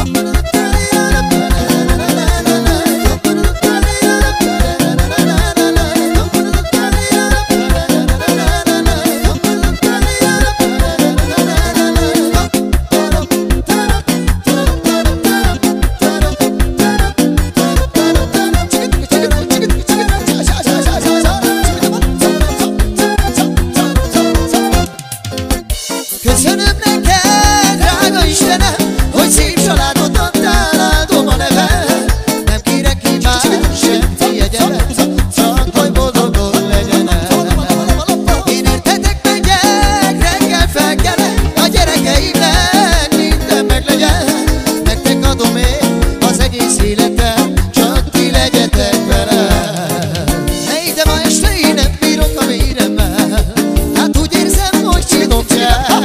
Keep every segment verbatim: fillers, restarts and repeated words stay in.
Köszönöm neked, drága Istenem, hogy szép családot adtál, áldom a neved. Nem kérek ki már semmi egyenet, csak hogy boldogod legyenek. Én értetek megyek, reggel felkelek, a gyerekeimnek minden meglegyen. Nektek adom én az egész életem, csak ti legyetek velem. Hey, de ma este én nem bírok a véremmel, hát úgy érzem, hogy csinom kell.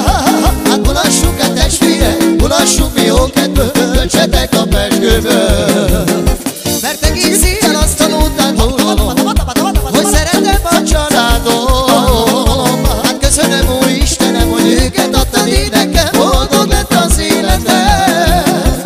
Mulassunk mi jó kedvből, töltsetek a pezsgőből. Mert egész éjjel azt tanultál rólam, hogy szeretem a családom. Hát köszönöm, ó Istenem, hogy őket adtad én nekem, boldog lett az életem.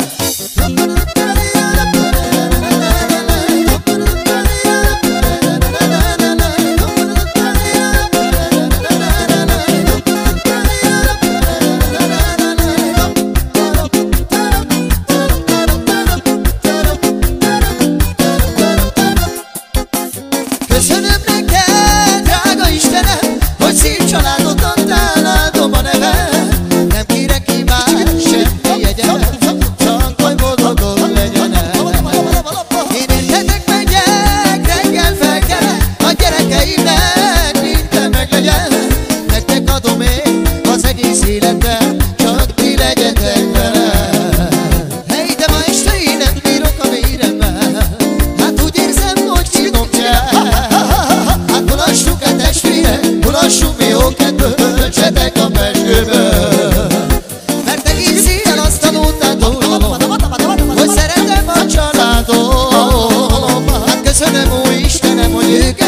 Köszönöm neked, drága Istenem, hogy szép családot adtál, áldom a neved. Nem kérek ki már semmi egyenet, csak hogy boldogod legyenek. Én értetek megyek, reggel felkelek, a gyerekeimnek minden meglegyen. Nektek adom én az egész életem, csak ti legyetek velem. Hey, de ma este én nem bírok a véremmel, hát úgy érzem, hogy csinom kell. Mulassunk mi jó kedvből, töltsetek a pezsgőből. Mert egész éjjel azt tanultál rólam, hogy szeretem a családom. Hát köszönöm, ó Istenem, hogy ők